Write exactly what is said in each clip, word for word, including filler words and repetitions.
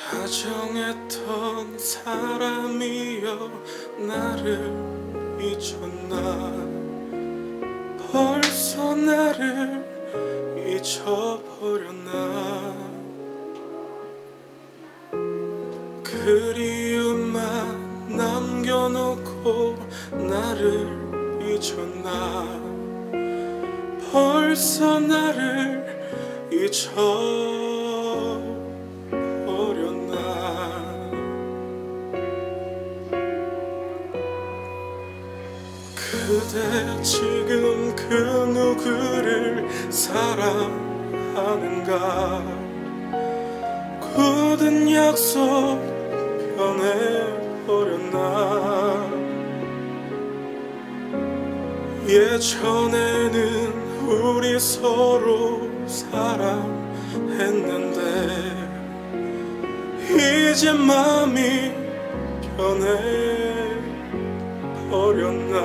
다정했던 사람이여 나를 잊었나. 벌써 나를 잊어버렸나. 그리움만 남겨놓고 나를 잊었나. 벌써 나를 잊어버렸나. 그대 지금 그 누구를 사랑하는가. 굳은 약속 변해버렸나. 예전에는 우리 서로 사랑했는데 이제 마음이 변해버렸나.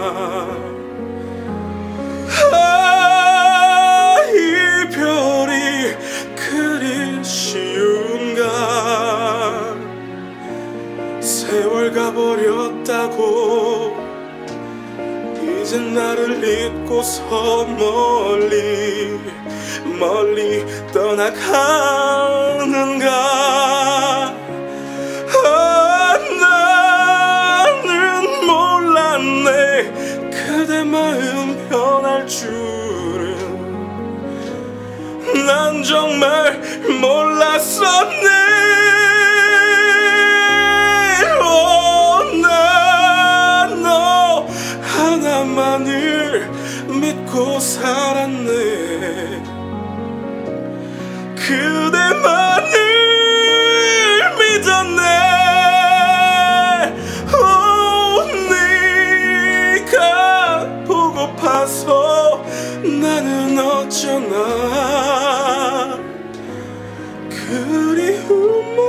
아, 이별이 그리 쉬운가. 세월 가버렸다고 이젠 나를 잊고서 멀리 멀리 떠나가는가. 아, 나는 몰랐네 그대 마음 변할 줄은. 난 정말 몰랐었네. 하나만을 믿고 살았네. 그대만을 믿었네. 오, 네가 보고파서 나는 어쩌나. 그리움만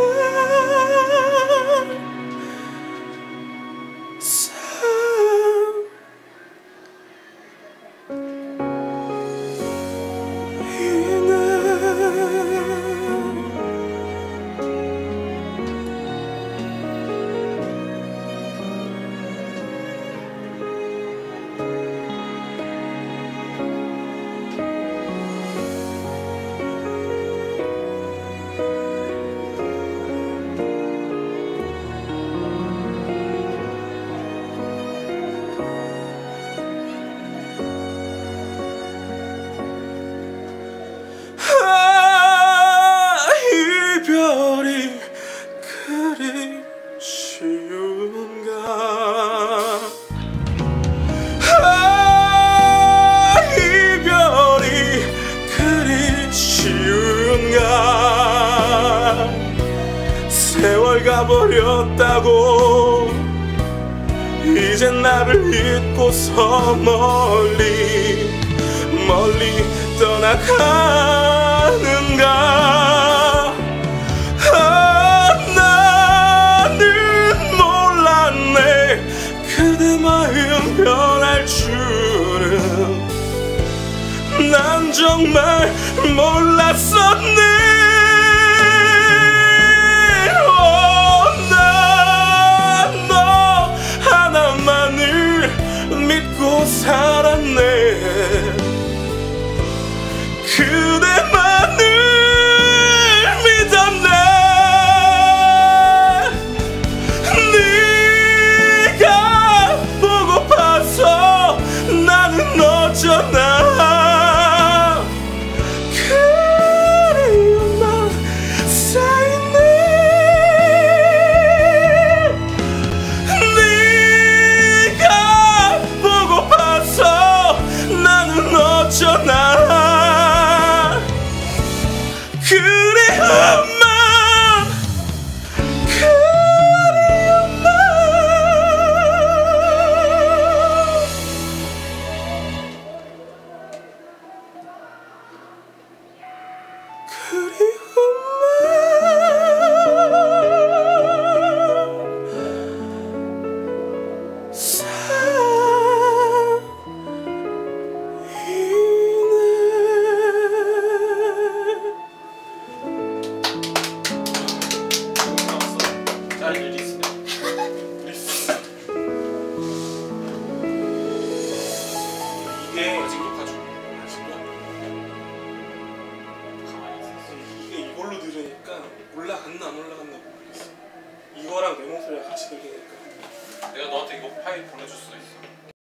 세월 가버렸다고 이젠 나를 잊고서 멀리 멀리 떠나가는가. 아, 나는 몰랐네 그대 마음 변할 줄은. 난 정말 몰랐었네. 살았네. 그대만을 믿었네. 네가 보고파서 나는 어쩌나. 그리움 이걸로 들으니까 올라갔나 안 올라갔나 모르겠어. 이거랑 내 목소리가 같이 들리니까. 내가 너한테 이거 파일 보내줄 수 있어.